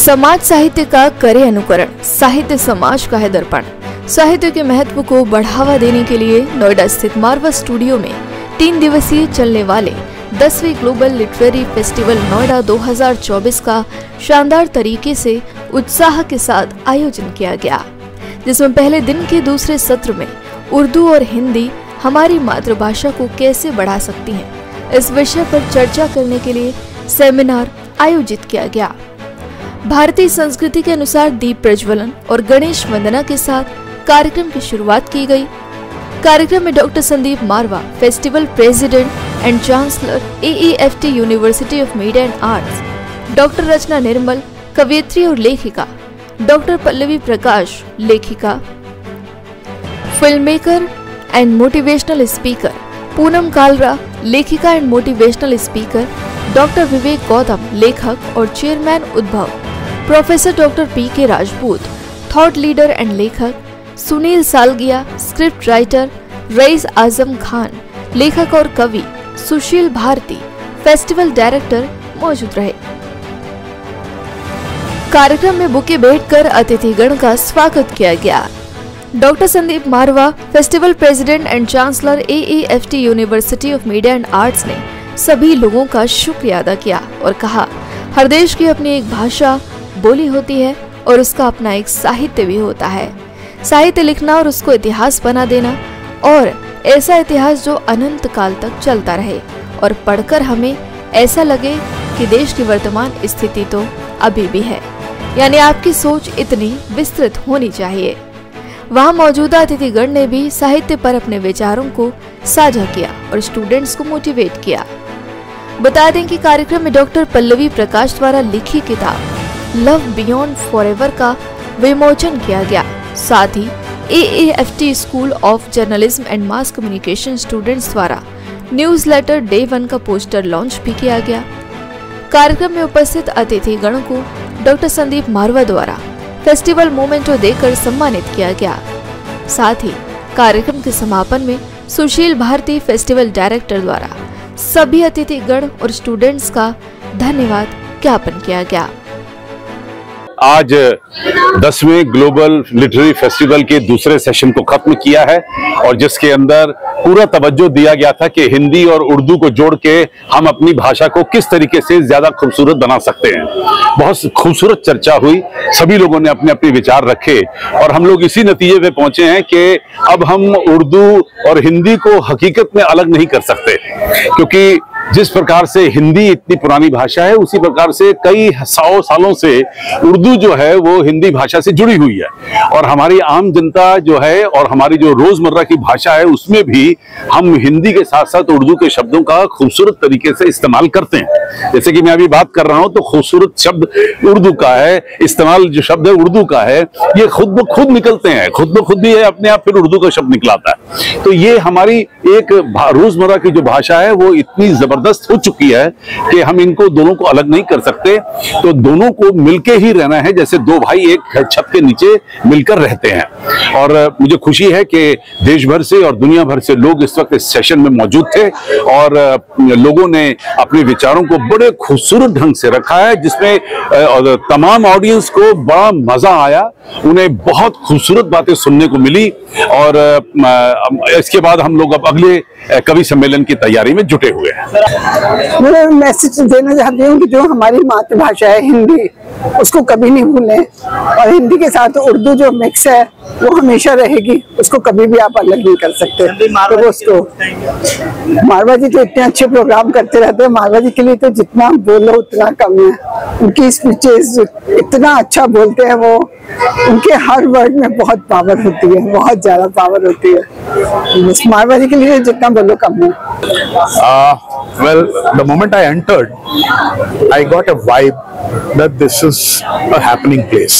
समाज साहित्य का करे अनुकरण, साहित्य समाज का है दर्पण। साहित्य के महत्व को बढ़ावा देने के लिए नोएडा स्थित मारवा स्टूडियो में 3 दिवसीय चलने वाले 10वीं ग्लोबल लिटरेरी फेस्टिवल नोएडा 2024 का शानदार तरीके से उत्साह के साथ आयोजन किया गया, जिसमें पहले दिन के दूसरे सत्र में उर्दू और हिंदी हमारी मातृभाषा को कैसे बढ़ा सकती हैं, इस विषय पर चर्चा करने के लिए सेमिनार आयोजित किया गया। भारतीय संस्कृति के अनुसार दीप प्रज्वलन और गणेश वंदना के साथ कार्यक्रम की शुरुआत की गई। कार्यक्रम में doctor Sandeep Marwah, festival president and chancellor AEFT university of media and arts, doctor Rachna Nirmal, कवयित्री और लेखिका, डॉक्टर पल्लवी प्रकाश, लेखिका, film maker and motivational speaker, Poonam Kalra, लेखिका and motivational speaker, doctor Vivek Gautam, लेखक और chairman Udbhav, professor doctor PK Rajput, thought leader and लेखक, सुनील सालगिया, स्क्रिप्ट राइटर, रईस आजम खान, लेखक और कवि, सुशील भारती, फेस्टिवल डायरेक्टर मौजूद रहे। कार्यक्रम में बुके भेंटकर अतिथिगण का स्वागत किया गया। Doctor Sandeep Marwah, festival president and chancellor AEFT university of media and arts ने सभी लोगों का शुक्रिया अदा किया और कहा, हर देश की अपनी एक भाषा बोली होती है और उसका अपना एक साहित्य भी होता है। साहित्य लिखना और उसको इतिहास बना देना, और ऐसा इतिहास जो अनंत काल तक चलता रहे और पढ़कर हमें ऐसा लगे कि देश की वर्तमान स्थिति तो अभी भी है, यानी आपकी सोच इतनी विस्तृत होनी चाहिए। वहां मौजूदा अतिथिगण ने भी साहित्य पर अपने विचारों को साझा किया और स्टूडेंट्स को मोटिवेट किया। बता दें कि कार्यक्रम में डॉक्टर पल्लवी प्रकाश द्वारा लिखी किताब लव बियॉन्ड फॉरएवर का विमोचन किया गया। साथ ही AEFT school of journalism and mass communication students द्वारा न्यूज़लेटर डे 1 का पोस्टर लॉन्च भी किया गया। कार्यक्रम में उपस्थित अतिथिगणों को डॉक्टर संदीप मारवा द्वारा फेस्टिवल मोमेंटो देकर सम्मानित किया गया। साथ ही कार्यक्रम के समापन में सुशील भारती, फेस्टिवल डायरेक्टर द्वारा सभी अतिथिगण और स्टूडेंट्स का धन्यवाद ज्ञापन किया गया। आज 10वें ग्लोबल लिटरेरी फेस्टिवल के दूसरे सेशन को खत्म किया है और जिसके अंदर पूरा तवज्जो दिया गया था कि हिंदी और उर्दू को जोड़ के हम अपनी भाषा को किस तरीके से ज्यादा खूबसूरत बना सकते हैं। बहुत खूबसूरत चर्चा हुई, सभी लोगों ने अपने अपने विचार रखे और हम लोग इसी नतीजे पे पहुंचे हैं कि अब हम उर्दू और हिंदी को हकीकत में अलग नहीं कर सकते, क्योंकि जिस प्रकार से हिंदी इतनी पुरानी भाषा है उसी प्रकार से कई 100 सालों से उर्दू जो है वो हिंदी भाषा से जुड़ी हुई है और हमारी आम जनता जो है और हमारी जो रोजमर्रा की भाषा है उसमें भी हम हिंदी के साथ साथ उर्दू के शब्दों का खूबसूरत तरीके से इस्तेमाल करते हैं। जैसे कि मैं अभी बात कर रहा हूं तो खूबसूरत शब्द उर्दू का है, इस्तेमाल जो शब्द है उर्दू का है, ये खुद ब खुद निकलते हैं, खुद ब खुद भी है अपने आप, फिर उर्दू का शब्द निकलाता है। तो ये हमारी एक रोजमर्रा की जो भाषा है वो इतनी जबरदस्त हो चुकी है कि हम इनको दोनों को अलग नहीं कर सकते। तो दोनों को मिलके ही रहना है, जैसे दो भाई एक छत के नीचे मिलकर रहते हैं। और मुझे खुशी है कि देश भर से और दुनिया भर से लोग इस वक्त इस सेशन में मौजूद थे और लोगों ने अपने विचारों को बड़े खूबसूरत ढंग से रखा है, जिसमें तमाम ऑडियंस को बड़ा मजा आया, उन्हें बहुत खूबसूरत बातें सुनने को मिली। और इसके बाद हम लोग अब अगले कवि सम्मेलन की तैयारी में जुटे हुए हैं। मैं मैसेज देना चाहती हूँ कि जो हमारी मातृभाषा है हिंदी, उसको कभी नहीं भूलें और हिंदी के साथ उर्दू जो मिक्स है वो हमेशा रहेगी, उसको कभी भी आप अलग नहीं कर सकते। तो उसको मारवा जी तो इतने अच्छे प्रोग्राम करते रहते हैं, मारवा जी के लिए तो जितना बोलो उतना कम है। उनकी स्पीचेस इतना अच्छा बोलते हैं वो, उनके हर वर्ड में बहुत पावर होती है, बहुत ज्यादा पावर होती है। मारवा जी के लिए जितना बोलो कम है। Well, the moment I entered, I got a vibe that this is a happening place.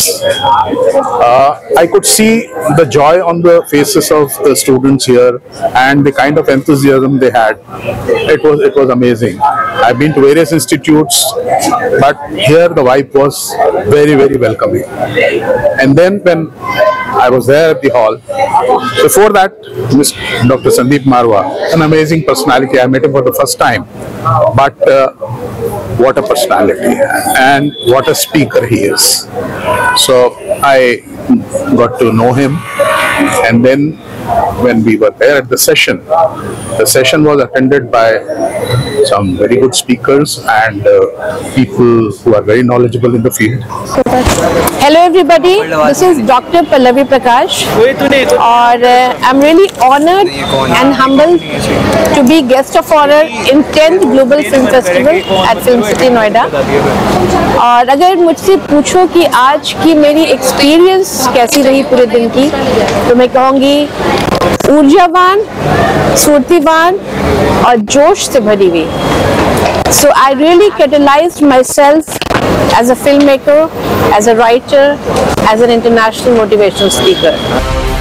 I could see the joy on the faces of the students here and the kind of enthusiasm they had. It was amazing. I've been to various institutes, but here the vibe was very, very welcoming. And then when I was there at the hall, before that, Dr. Sandeep Marwa, an amazing personality. I met him for the first time, but what a personality and what a speaker he is. So I got to know him, and then when we were there at the session was attended by some very good speakers and people who are very knowledgeable in the field. Hello everybody, this is Dr. Pallavi Prakash, and I'm really honored and humbled to be guest of honor in 10th Global Film Festival at Film City Noida. और अगर मुझसे पूछो कि आज की मेरी experience कैसी रही पूरे दिन की, तो मैं कहूँगी ऊर्जावान, स्फूर्तिवान और जोश से भरी हुई. So I really catalyzed myself as a filmmaker, as a writer, as an international motivational speaker.